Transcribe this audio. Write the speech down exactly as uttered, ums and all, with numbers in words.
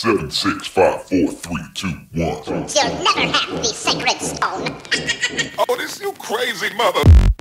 Seven, six, five, four, three, two, one. You'll never have the sacred stone. Oh, this you crazy mother...